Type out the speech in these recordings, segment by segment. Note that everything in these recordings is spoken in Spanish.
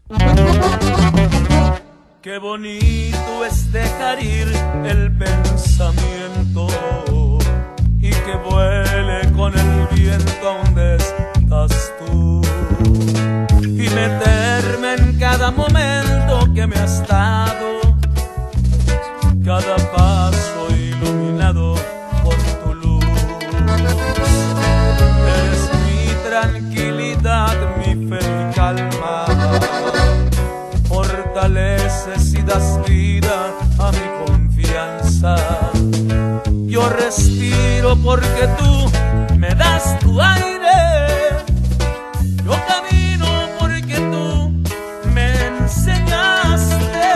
Qué bonito es dejar ir el pensamiento y que vuele con el viento a donde estás tú, y meterme en cada momento que me has dado, cada paso iluminado por tu luz. Eres mi tranquilidad, mi fe y calma, fortaleces y das vida a mi confianza. Yo respiro porque tú me das tu aire, yo camino porque tú me enseñaste.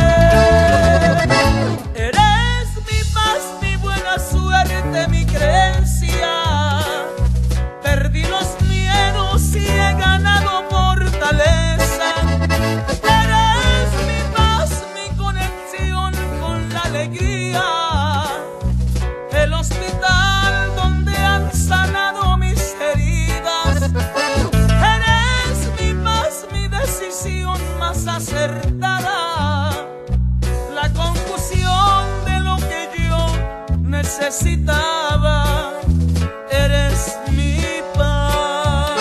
Eres mi paz, mi buena suerte, mi creencia. Perdí los miedos y he ganado fortaleza. Eres mi paz, mi conexión con la alegría, el hospital donde han sanado mis heridas. Eres mi paz, mi decisión más acertada, la confusión de lo que yo necesitaba. Eres mi paz.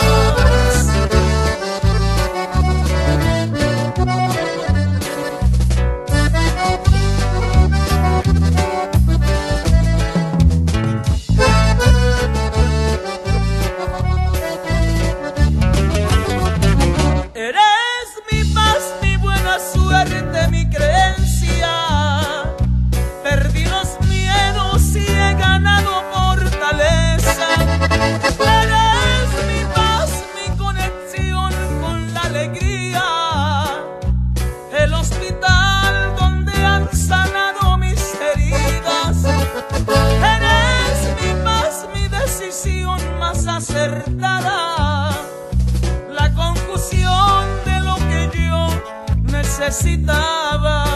Eres mi paz, mi buena suerte, mi creencia. Perdí los miedos y he ganado fortaleza. Eres mi paz, mi conexión con la alegría, el hospital donde han sanado mis heridas. Eres mi paz, mi decisión más acertada, la confusión de lo que yo necesitaba.